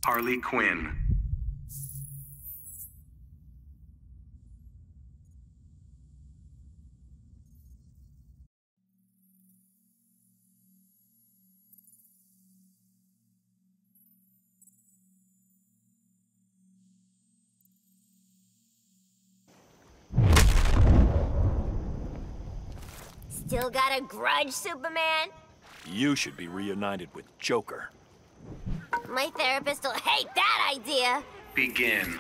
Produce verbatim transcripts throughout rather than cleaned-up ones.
Harley Quinn. Still got a grudge, Superman? You should be reunited with Joker. My therapist will hate that idea. Begin.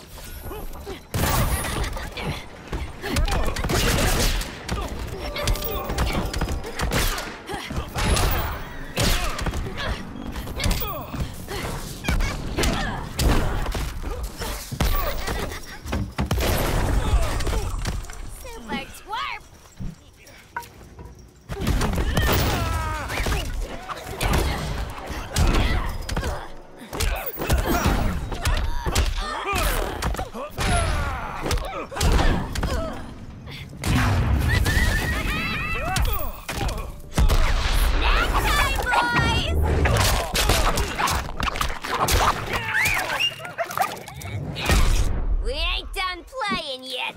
Super twerp! We ain't done playing yet.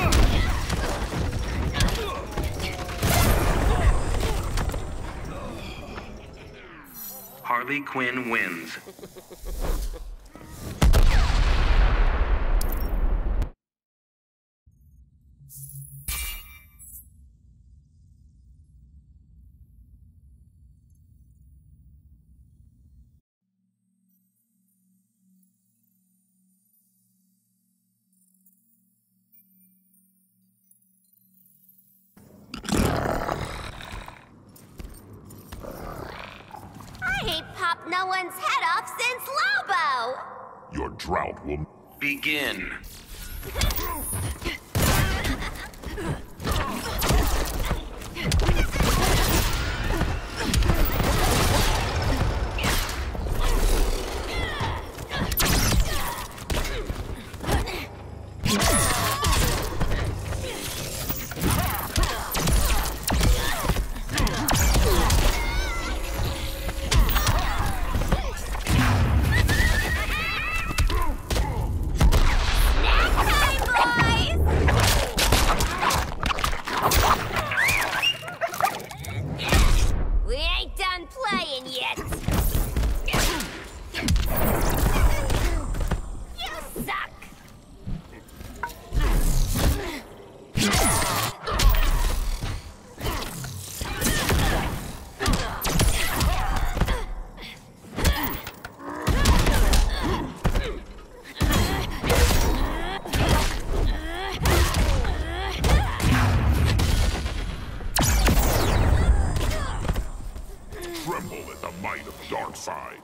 Harley Quinn wins. I ain't popped no one's head off since Lobo. Your drought will... Begin. We ain't done playing yet. You suck. Tremble at the might of Darkseid.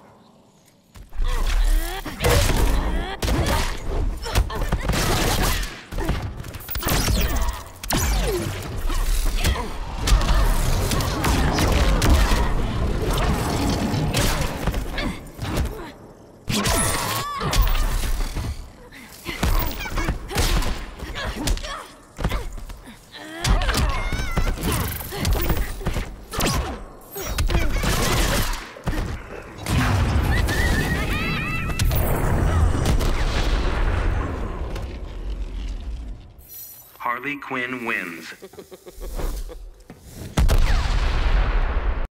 Harley Quinn wins.